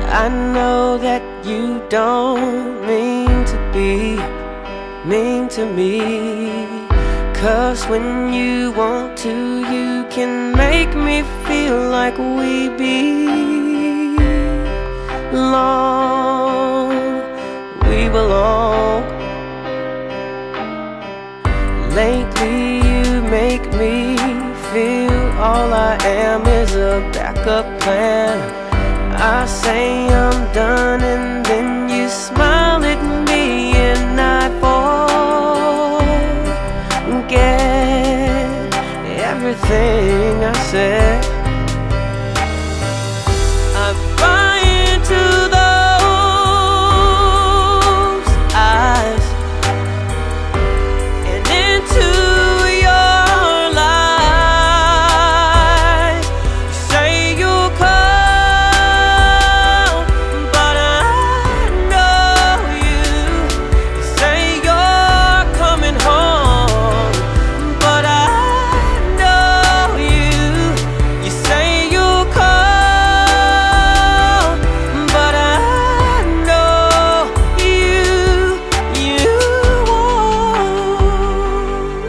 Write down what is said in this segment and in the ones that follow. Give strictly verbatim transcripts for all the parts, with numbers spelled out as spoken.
I know that you don't mean to be mean to me, 'cause when you want to, you can make me feel like we belong. We belong. Lately you make me feel all I am is a backup plan. I say I'm done and then you smile at me and I forget everything I said. I buy into those eyes and into your lies. You say you'll come, but I know you. You say you're coming home, but I know you. You say you'll come, but I know you. You won't.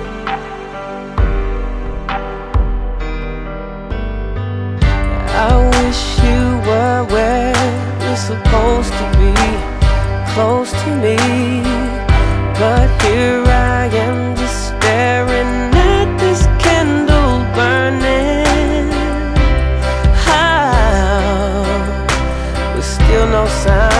I wish you were where you're supposed to be, close to me, but here I am just staring at this candle burning. How? With still no sign